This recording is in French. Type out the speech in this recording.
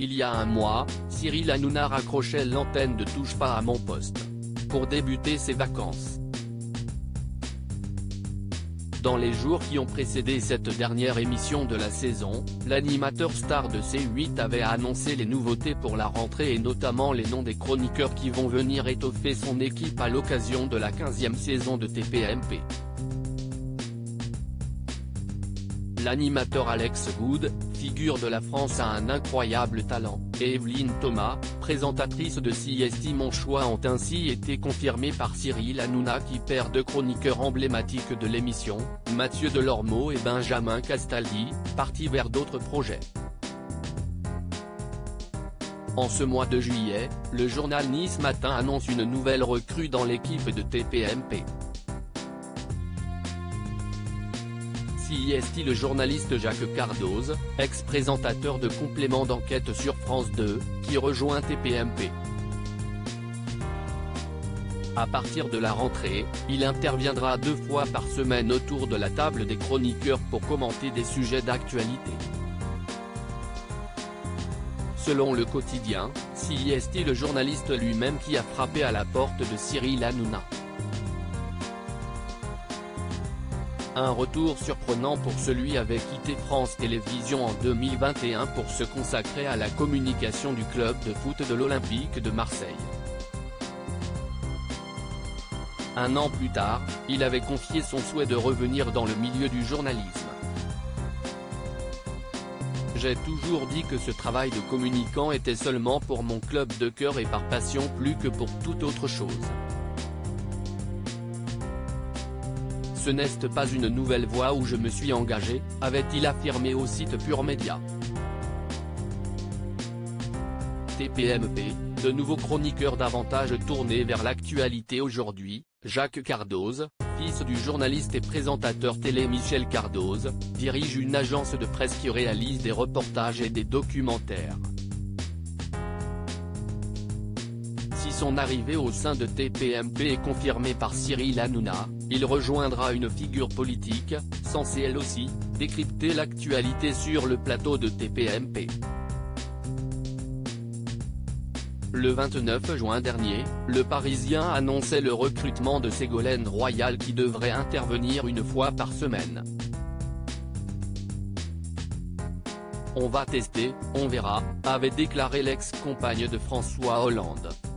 il y a un mois, Cyril Hanouna raccrochait l'antenne de Touche pas à mon poste pour débuter ses vacances. Dans les jours qui ont précédé cette dernière émission de la saison, l'animateur star de C8 avait annoncé les nouveautés pour la rentrée et notamment les noms des chroniqueurs qui vont venir étoffer son équipe à l'occasion de la 15e saison de TPMP. L'animateur Alex Wood, figure de la France à un incroyable talent, et Evelyne Thomas, présentatrice de CST Mon Choix ont ainsi été confirmés par Cyril Hanouna qui perd deux chroniqueurs emblématiques de l'émission, Mathieu Delormeau et Benjamin Castaldi, partis vers d'autres projets. En ce mois de juillet, le journal Nice Matin annonce une nouvelle recrue dans l'équipe de TPMP. CST le journaliste Jacques Cardoz, ex-présentateur de complément d'enquête sur France 2, qui rejoint TPMP. À partir de la rentrée, il interviendra 2 fois par semaine autour de la table des chroniqueurs pour commenter des sujets d'actualité. Selon Le Quotidien, CST le journaliste lui-même qui a frappé à la porte de Cyril Hanouna. Un retour surprenant pour celui avait quitté France Télévisions en 2021 pour se consacrer à la communication du club de foot de l'Olympique de Marseille. Un an plus tard, il avait confié son souhait de revenir dans le milieu du journalisme. J'ai toujours dit que ce travail de communicant était seulement pour mon club de cœur et par passion plus que pour toute autre chose. Ce n'est pas une nouvelle voie où je me suis engagé, avait-il affirmé au site Pure Média. TPMP, de nouveaux chroniqueurs davantage tournés vers l'actualité aujourd'hui, Jacques Cardoz, fils du journaliste et présentateur télé Michel Cardoz, dirige une agence de presse qui réalise des reportages et des documentaires. Si son arrivée au sein de TPMP est confirmée par Cyril Hanouna, il rejoindra une figure politique, censée elle aussi, décrypter l'actualité sur le plateau de TPMP. Le 29 juin dernier, Le Parisien annonçait le recrutement de Ségolène Royal qui devrait intervenir 1 fois par semaine. On va tester, on verra, avait déclaré l'ex-compagne de François Hollande.